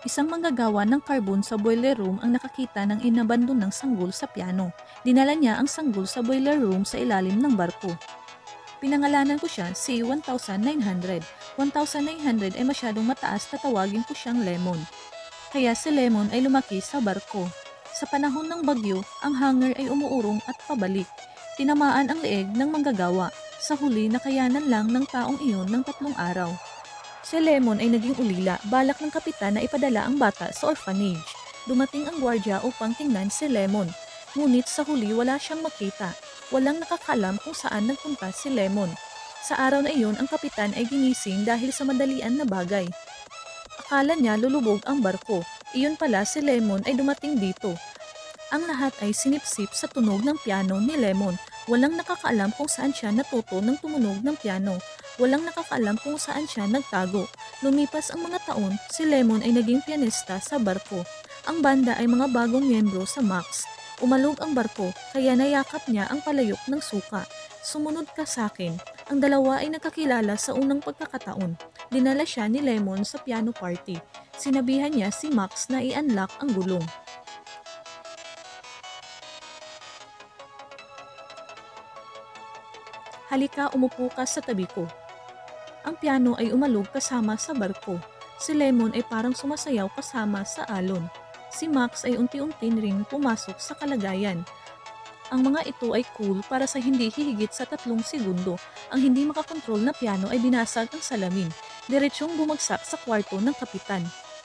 Isang manggagawa ng karbon sa boiler room ang nakakita ng inabandonang sanggol sa piano. Dinala niya ang sanggol sa boiler room sa ilalim ng barko. Pinangalanan ko siya si 1900. 1900 ay masyadong mataas na tawagin ko siyang Lemon. Kaya si Lemon ay lumaki sa barko. Sa panahon ng bagyo, ang hangar ay umuurong at pabalik. Tinamaan ang leeg ng manggagawa. Sa huli, nakayanan lang ng taong iyon ng 3 araw. Si Lemon ay naging ulila, balak ng kapitan na ipadala ang bata sa orphanage. Dumating ang gwardya upang tingnan si Lemon. Ngunit sa huli wala siyang makita. Walang nakakalam kung saan nagpunta si Lemon. Sa araw na iyon ang kapitan ay ginising dahil sa madalian na bagay. Akala niya lulubog ang barko. Iyon pala si Lemon ay dumating dito. Ang lahat ay sinipsip sa tunog ng piano ni Lemon. Walang nakakaalam kung saan siya natuto ng tumunog ng piano. Walang nakakaalam kung saan siya nagtago. Lumipas ang mga taon, si Lemon ay naging pianista sa barko. Ang banda ay mga bagong miyembro sa Max. Umalog ang barko, kaya nayakap niya ang palayok ng suka. Sumunod ka sa akin. Ang dalawa ay nagkakilala sa unang pagkakataon. Dinala siya ni Lemon sa piano party. Sinabihan niya si Max na i-unlock ang gulong. Halika, umupo ka sa tabi ko. Ang piano ay umalog kasama sa barko. Si Lemon ay parang sumasayaw kasama sa alon. Si Max ay unti-unti ring pumasok sa kalagayan. Ang mga ito ay cool para sa hindi hihigit sa 3 segundo. Ang hindi makakontrol na piano ay binasag ang salamin. Diretsyong bumagsak sa kwarto ng kapitan.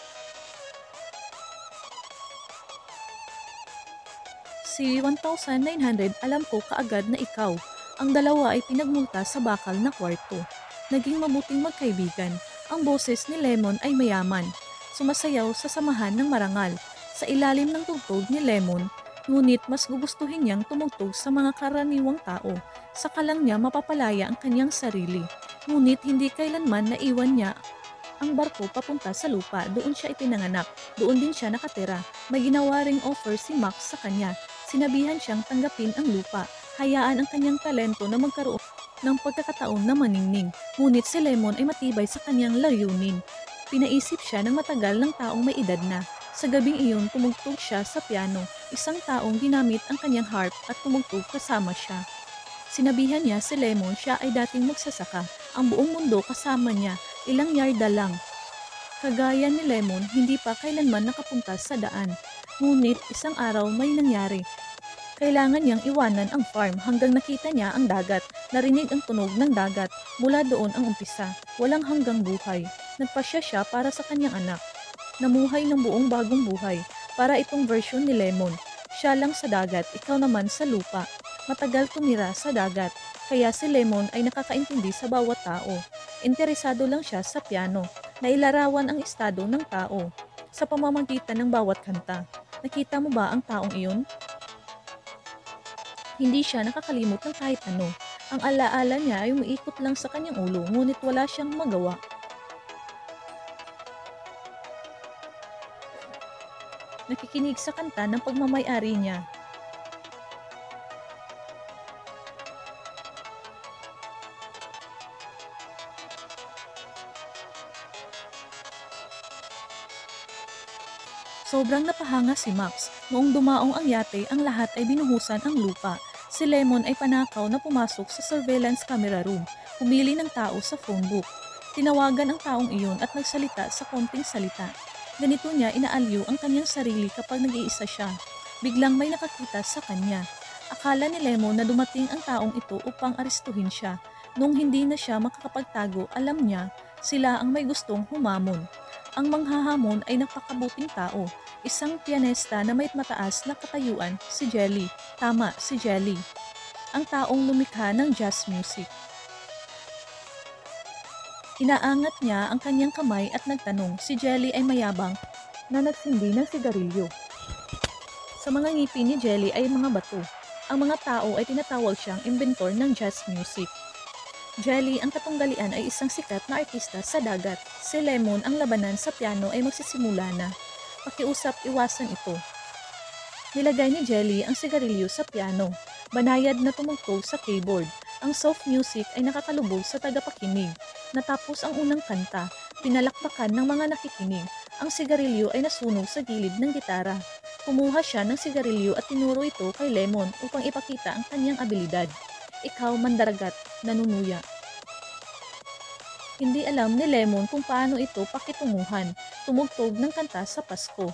Si 1900, alam ko kaagad na ikaw. Ang dalawa ay pinagmulta sa bakal na kwarto. Naging mabuting magkaibigan. Ang boses ni Lemon ay mayaman. Sumasayaw sa samahan ng marangal. Sa ilalim ng tugtog ni Lemon, ngunit mas gugustuhin niyang tumugtog sa mga karaniwang tao. Saka lang niya mapapalaya ang kanyang sarili. Ngunit hindi kailanman naiwan niya ang barko papunta sa lupa. Doon siya ipinanganak. Doon din siya nakatira. May ginawa ring offer si Max sa kanya. Sinabihan siyang tanggapin ang lupa. Hayaan ang kanyang talento na magkaroon ng pagkakataon na maningning. Ngunit si Lemon ay matibay sa kanyang layunin. Pinaisip siya ng matagal ng taong may edad na. Sa gabing iyon, tumugtog siya sa piano. Isang taong ginamit ang kanyang harp at tumugtog kasama siya. Sinabihan niya si Lemon siya ay dating magsasaka. Ang buong mundo kasama niya, ilang yarda lang. Kagaya ni Lemon, hindi pa kailanman nakapunta sa daan. Ngunit isang araw may nangyari. Kailangan niyang iwanan ang farm hanggang nakita niya ang dagat. Narinig ang tunog ng dagat. Mula doon ang umpisa. Walang hanggang buhay. Nagpasya siya para sa kanyang anak. Namuhay ng buong bagong buhay. Para itong version ni Lemon. Siya lang sa dagat, ikaw naman sa lupa. Matagal tumira sa dagat. Kaya si Lemon ay nakakaintindi sa bawat tao. Interesado lang siya sa piano. Nailarawan ang estado ng tao sa pamamagitan ng bawat kanta. Nakita mo ba ang taong iyon? Hindi siya nakakalimot ng kahit ano. Ang alaala niya ay umiikot lang sa kanyang ulo, ngunit wala siyang magawa. Nakikinig sa kanta ng pagmamay-ari niya. Sobrang napahanga si Max. Noong dumaong ang yate, ang lahat ay binuhusan ang lupa. Si Lemon ay panakaw na pumasok sa surveillance camera room. Pumili ng tao sa phone book. Tinawagan ang taong iyon at nagsalita sa konting salita. Ganito niya inaaliw ang kanyang sarili kapag nag-iisa siya. Biglang may nakakita sa kanya. Akala ni Lemon na dumating ang taong ito upang arestuhin siya. Nung hindi na siya makakapagtago, alam niya sila ang may gustong humamon. Ang manghahamon ay napakabuting tao. Isang pianista na may mataas na katayuan, si Jelly. Tama, si Jelly. Ang taong lumikha ng jazz music. Inaangat niya ang kanyang kamay at nagtanong. Si Jelly ay mayabang na nagsindi ng sigarilyo. Sa mga ngipin ni Jelly ay mga bato. Ang mga tao ay tinatawag siyang inventor ng jazz music. Jelly, ang katunggalian ay isang sikat na artista sa dagat. Si Lemon, ang labanan sa piano ay magsisimula na. Pakiusap, iwasan ito. Nilagay ni Jelly ang sigarilyo sa piano. Banayad na tumugtog sa keyboard. Ang soft music ay nakakalubog sa tagapakinig. Natapos ang unang kanta. Pinalakpakan ng mga nakikinig. Ang sigarilyo ay nasunog sa gilid ng gitara. Kumuha siya ng sigarilyo at tinuro ito kay Lemon upang ipakita ang kanyang abilidad. Ikaw, mandaragat, nanunuya. Hindi alam ni Lemon kung paano ito pakitunguhan, tumugtog ng kanta sa Pasko.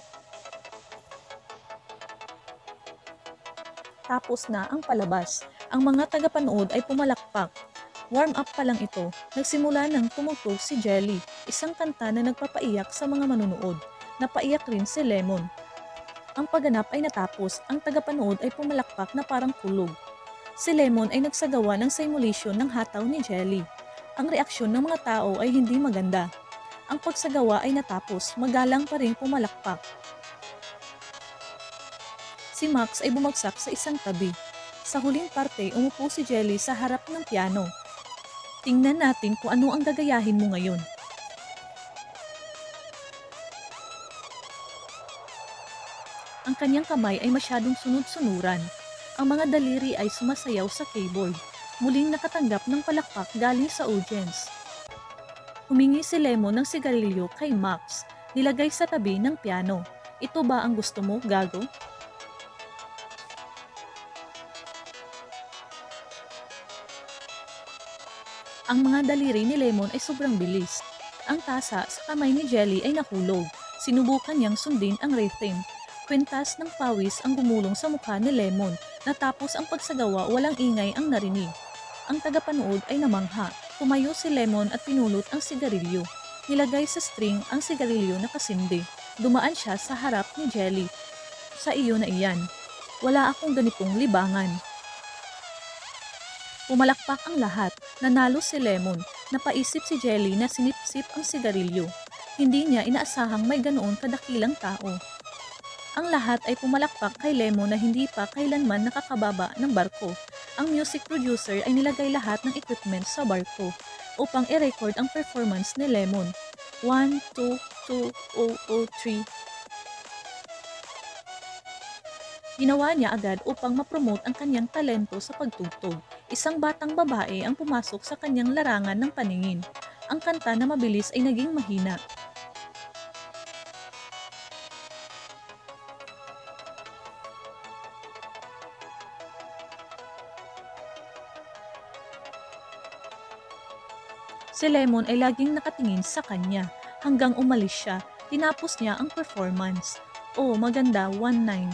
Tapos na ang palabas. Ang mga tagapanood ay pumalakpak. Warm up pa lang ito, nagsimula ng tumugtog si Jelly, isang kanta na nagpapaiyak sa mga manunood. Napaiyak rin si Lemon. Ang pagganap ay natapos, ang tagapanood ay pumalakpak na parang kulog. Si Lemon ay nagsagawa ng simulation ng hataw ni Jelly. Ang reaksyon ng mga tao ay hindi maganda. Ang pagsagawa ay natapos, magalang pa rin pumalakpak. Si Max ay bumagsak sa isang tabi. Sa huling parte, umupo si Jelly sa harap ng piano. Tingnan natin kung ano ang gagayahin mo ngayon. Ang kanyang kamay ay masyadong sunod-sunuran. Ang mga daliri ay sumasayaw sa keyboard. Muling nakatanggap ng palakpak galing sa audience. Humingi si Lemon ng sigarilyo kay Max, nilagay sa tabi ng piano. Ito ba ang gusto mo, gago? Ang mga daliri ni Lemon ay sobrang bilis. Ang tasa sa kamay ni Jelly ay nahulog. Sinubukan niyang sundin ang rhythm. Kwintas ng pawis ang gumulong sa mukha ni Lemon. Natapos ang pagsagawa, walang ingay ang narinig. Ang tagapanood ay namangha. Tumayo si Lemon at pinulot ang sigarilyo. Nilagay sa string ang sigarilyo na kasindi. Dumaan siya sa harap ni Jelly. Sa iyo na iyan. Wala akong ganitong libangan. Pumalakpak ang lahat. Nanalo si Lemon. Napaisip si Jelly na sinipsip ang sigarilyo. Hindi niya inaasahang may ganoon kadakilang tao. Ang lahat ay pumalakpak kay Lemon na hindi pa kailanman nakakababa ng barko. Ang music producer ay nilagay lahat ng equipment sa barko upang i-record ang performance ni Lemon. 1, 2, 2, 0, 3. Ginawa niya agad upang mapromote ang kanyang talento sa pagtugtog. Isang batang babae ang pumasok sa kanyang larangan ng paningin. Ang kanta na mabilis ay naging mahina. Si Lemon ay laging nakatingin sa kanya hanggang umalis siya. Tinapos niya ang performance. Oh, maganda, 1-9.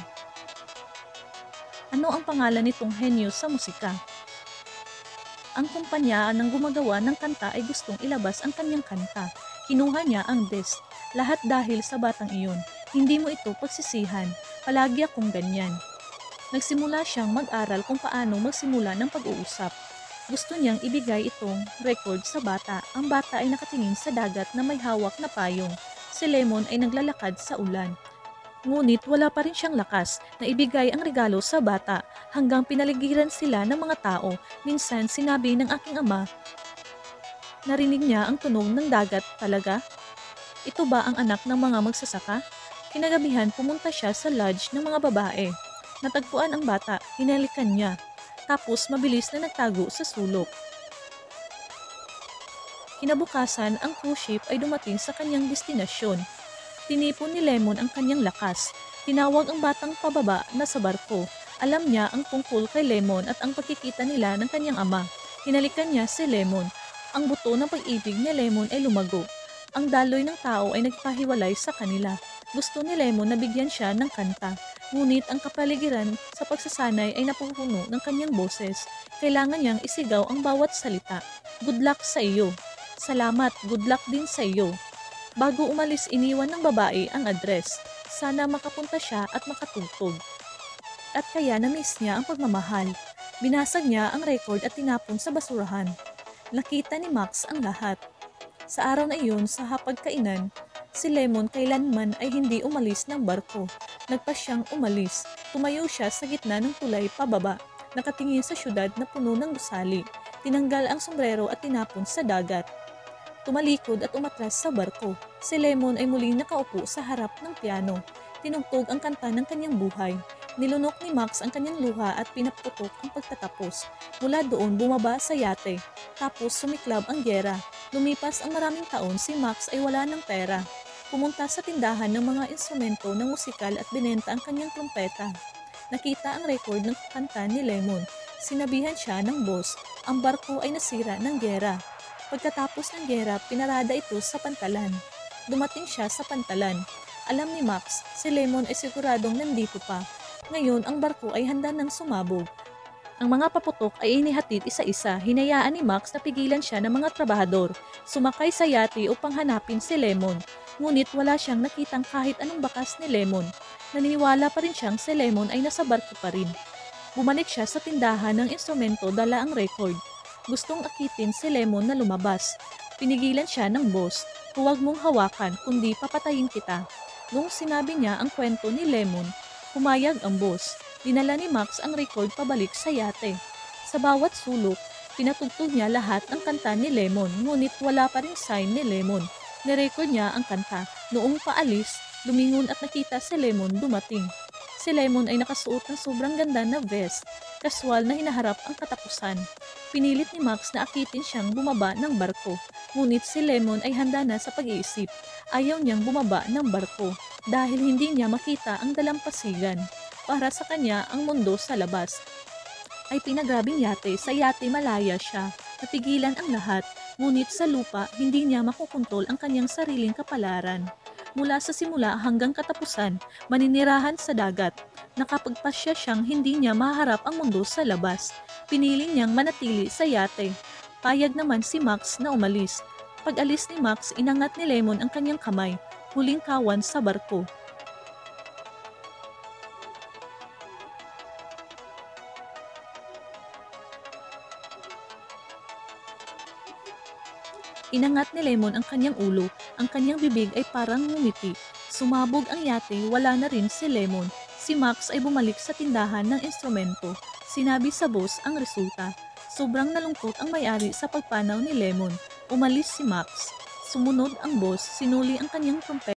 Ano ang pangalan nitong henyo sa musika? Ang kumpanya ng gumagawa ng kanta ay gustong ilabas ang kanyang kanta. Kinuha niya ang disc. Lahat dahil sa batang iyon. Hindi mo ito pagsisihan. Palagi akong ganyan. Nagsimula siyang mag-aral kung paano magsimula ng pag-uusap. Gusto niyang ibigay itong record sa bata. Ang bata ay nakatingin sa dagat na may hawak na payong. Si Lemon ay naglalakad sa ulan. Ngunit wala pa rin siyang lakas na ibigay ang regalo sa bata hanggang pinaligiran sila ng mga tao. Minsan sinabi ng aking ama, narinig niya ang tunog ng dagat talaga? Ito ba ang anak ng mga magsasaka? Kinagabihan pumunta siya sa lodge ng mga babae. Natagpuan ang bata, hinalikan niya. Tapos mabilis na nagtago sa sulok. Kinabukasan, ang cruise ship ay dumating sa kanyang destinasyon. Tinipon ni Lemon ang kanyang lakas. Tinawag ang batang pababa na sa barko. Alam niya ang tungkol kay Lemon at ang pagkikita nila ng kanyang ama. Hinalikan niya si Lemon. Ang buto ng pag-ibig ni Lemon ay lumago. Ang daloy ng tao ay nagpahiwalay sa kanila. Gusto ni Lemon na bigyan siya ng kanta. Ngunit ang kapaligiran sa pagsasanay ay napupuno ng kanyang boses. Kailangan niyang isigaw ang bawat salita. Good luck sa iyo. Salamat, good luck din sa iyo. Bago umalis, iniwan ng babae ang address. Sana makapunta siya at makatugtog. At kaya na-miss niya ang pagmamahal. Binasag niya ang record at tinapon sa basurahan. Nakita ni Max ang lahat. Sa araw na iyon, sa hapagkainan, si Lemon kailanman ay hindi umalis ng barko. Nagpa siyang umalis. Tumayo siya sa gitna ng tulay pababa. Nakatingin sa syudad na puno ng gusali. Tinanggal ang sombrero at tinapon sa dagat. Tumalikod at umatras sa barko. Si Lemon ay muling nakaupo sa harap ng piano. Tinugtog ang kanta ng kanyang buhay. Nilunok ni Max ang kanyang luha at pinaputok ang pagtatapos. Mula doon bumaba sa yate. Tapos sumiklab ang gyera. Lumipas ang maraming taon, si Max ay wala ng pera. Pumunta sa tindahan ng mga instrumento ng musikal at binenta ang kanyang trumpeta. Nakita ang record ng kanta ni Lemon. Sinabihan siya ng boss, ang barko ay nasira ng gera. Pagkatapos ng gera, pinarada ito sa pantalan. Dumating siya sa pantalan. Alam ni Max, si Lemon ay siguradong nandito pa. Ngayon, ang barko ay handa ng sumabog. Ang mga paputok ay inihatid isa-isa. Hinayaan ni Max na pigilan siya ng mga trabahador. Sumakay sa yate upang hanapin si Lemon. Ngunit wala siyang nakitang kahit anong bakas ni Lemon. Naniniwala pa rin siyang si Lemon ay nasa barko pa rin. Bumalik siya sa tindahan ng instrumento dala ang record. Gustong akitin si Lemon na lumabas. Pinigilan siya ng boss. Huwag mong hawakan kundi papatayin kita. Nung sinabi niya ang kwento ni Lemon, pumayag ang boss. Dinala ni Max ang record pabalik sa yate. Sa bawat sulok, pinatugtog niya lahat ng kanta ni Lemon, ngunit wala pa ring sign ni Lemon. Nirecord niya ang kanta. Noong paalis, lumingon at nakita si Lemon dumating. Si Lemon ay nakasuot ng sobrang ganda na vest, kaswal na hinaharap ang katapusan. Pinilit ni Max na akitin siyang bumaba ng barko, ngunit si Lemon ay handa na sa pag-iisip. Ayaw niyang bumaba ng barko dahil hindi niya makita ang dalampasigan. Para sa kanya, ang mundo sa labas ay pinagrabing yate. Sa yate malaya siya. Napigilan ang lahat, ngunit sa lupa hindi niya makukontrol ang kanyang sariling kapalaran. Mula sa simula hanggang katapusan, maninirahan sa dagat. Nakapagpasya siyang hindi niya maharap ang mundo sa labas. Pinili niyang manatili sa yate. Payag naman si Max na umalis. Pag-alis ni Max, inangat ni Lemon ang kanyang kamay, huling kawan sa barko. Inangat ni Lemon ang kanyang ulo, ang kanyang bibig ay parang ngumiti. Sumabog ang yate, wala na rin si Lemon. Si Max ay bumalik sa tindahan ng instrumento. Sinabi sa boss ang resulta. Sobrang nalungkot ang may-ari sa pagpanaw ni Lemon. Umalis si Max. Sumunod ang boss, sinuli ang kanyang trompeta.